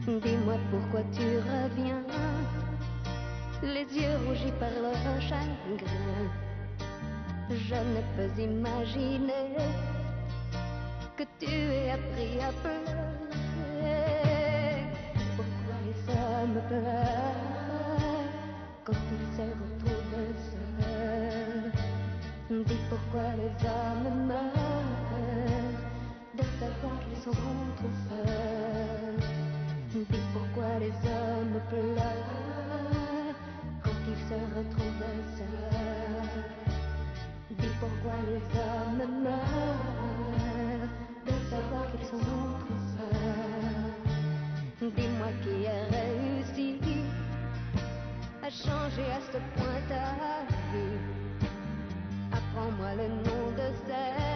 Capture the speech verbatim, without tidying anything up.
Dis-moi pourquoi tu reviens, les yeux rougis par leur chagrin. Je ne peux imaginer que tu aies appris à pleurer. Pourquoi les hommes pleurent quand ils se retrouvent seuls? Dis pourquoi les hommes meurent de savoir qu'ils sont trop seuls. Dis pourquoi les hommes pleurent quand ils se retrouvent seuls. Dis pourquoi les hommes meurent de savoir qu'ils sont trop seuls. Dis-moi qui a réussi à changer à ce point ta vie. Apprends-moi le nom de celle